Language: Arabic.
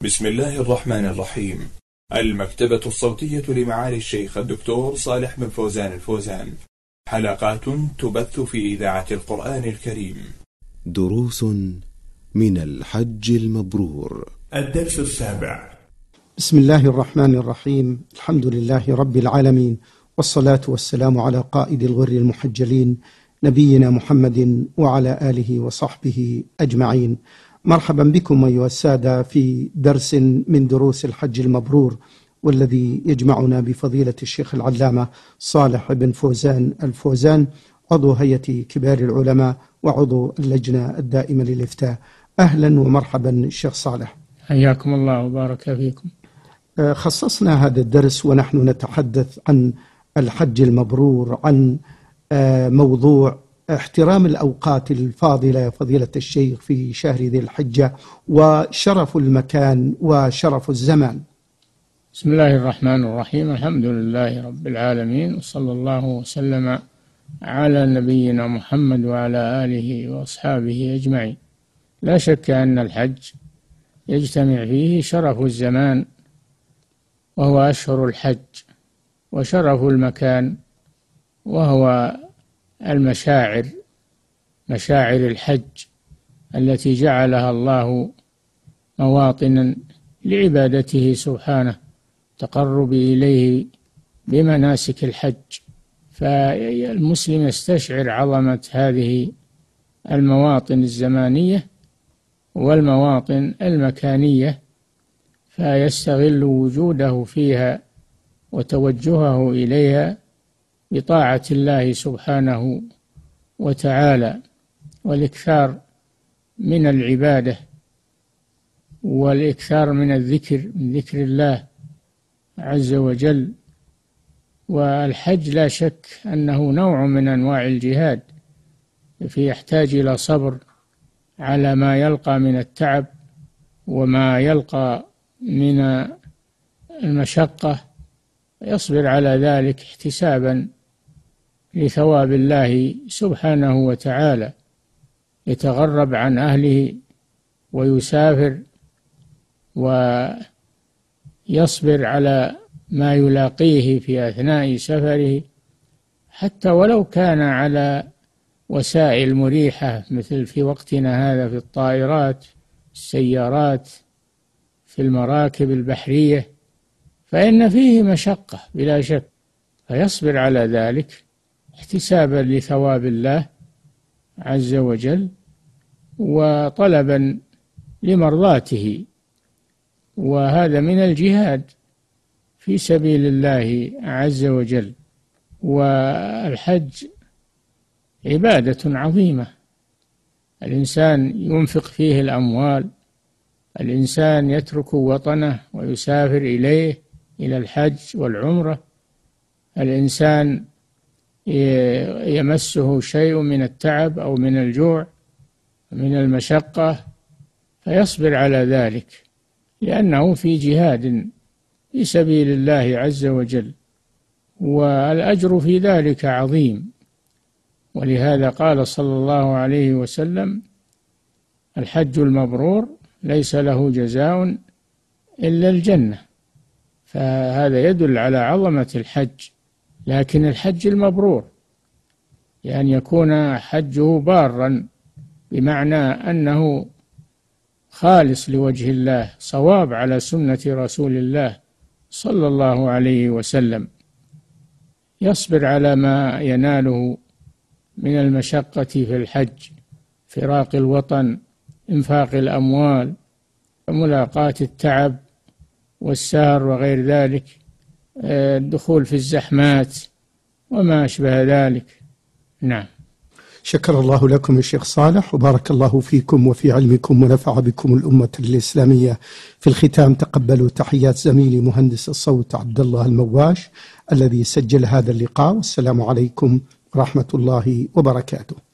بسم الله الرحمن الرحيم. المكتبة الصوتية لمعالي الشيخ الدكتور صالح بن فوزان الفوزان. حلقات تبث في إذاعة القرآن الكريم. دروس من الحج المبرور. الدرس السابع. بسم الله الرحمن الرحيم. الحمد لله رب العالمين، والصلاة والسلام على قائد الغر المحجلين نبينا محمد وعلى آله وصحبه أجمعين. مرحبا بكم أيها السادة في درس من دروس الحج المبرور، والذي يجمعنا بفضيلة الشيخ العلامة صالح بن فوزان الفوزان، عضو هيئة كبار العلماء وعضو اللجنة الدائمة للإفتاء. أهلا ومرحبا الشيخ صالح، حياكم الله وبارك فيكم. خصصنا هذا الدرس ونحن نتحدث عن الحج المبرور، عن موضوع احترام الأوقات الفاضلة فضيلة الشيخ في شهر ذي الحجة، وشرف المكان وشرف الزمان. بسم الله الرحمن الرحيم. الحمد لله رب العالمين، وصلى الله وسلم على نبينا محمد وعلى آله وأصحابه أجمعين. لا شك أن الحج يجتمع فيه شرف الزمان وهو أشهر الحج، وشرف المكان وهو المشاعر، مشاعر الحج التي جعلها الله مواطنا لعبادته سبحانه، تقرب إليه بمناسك الحج. فالمسلم يستشعر عظمة هذه المواطن الزمانية والمواطن المكانية، فيستغل وجوده فيها وتوجهه إليها بطاعة الله سبحانه وتعالى، والإكثار من العبادة والإكثار من الذكر، من ذكر الله عز وجل. والحج لا شك أنه نوع من أنواع الجهاد، يحتاج إلى صبر على ما يلقى من التعب وما يلقى من المشقة، يصبر على ذلك احتسابا لثواب الله سبحانه وتعالى، يتغرب عن أهله ويسافر ويصبر على ما يلاقيه في أثناء سفره، حتى ولو كان على وسائل مريحة مثل في وقتنا هذا في الطائرات، السيارات، في المراكب البحرية، فإن فيه مشقة بلا شك، فيصبر على ذلك احتسابا لثواب الله عز وجل وطلبا لمرضاته، وهذا من الجهاد في سبيل الله عز وجل. والحج عبادة عظيمة، الإنسان ينفق فيه الأموال، الإنسان يترك وطنه ويسافر إليه إلى الحج والعمرة، الإنسان يمسه شيء من التعب أو من الجوع من المشقة فيصبر على ذلك، لأنه في جهاد في سبيل الله عز وجل، والأجر في ذلك عظيم. ولهذا قال صلى الله عليه وسلم: الحج المبرور ليس له جزاء إلا الجنة. فهذا يدل على عظمة الحج. لكن الحج المبرور يعني يكون حجه بارا، بمعنى أنه خالص لوجه الله، صواب على سنة رسول الله صلى الله عليه وسلم، يصبر على ما يناله من المشقة في الحج، فراق الوطن، إنفاق الأموال، ملاقاة التعب والسهر وغير ذلك، الدخول في الزحمات وما أشبه ذلك. نعم. شكر الله لكم الشيخ صالح، وبارك الله فيكم وفي علمكم، ونفع بكم الأمة الإسلامية. في الختام تقبلوا تحيات زميلي مهندس الصوت عبد الله المواش الذي سجل هذا اللقاء، والسلام عليكم ورحمة الله وبركاته.